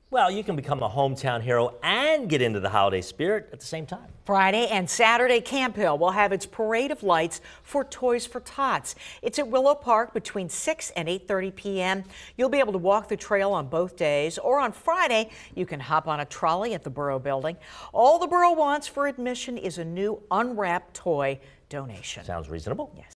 Well, you can become a hometown hero and get into the holiday spirit at the same time. Friday and Saturday, Camp Hill will have its parade of lights for Toys for Tots. It's at Willow Park between 6 and 8:30 p.m. You'll be able to walk the trail on both days, or on Friday, you can hop on a trolley at the Borough Building. All the Borough wants for admission is a new unwrapped toy donation. Sounds reasonable. Yes.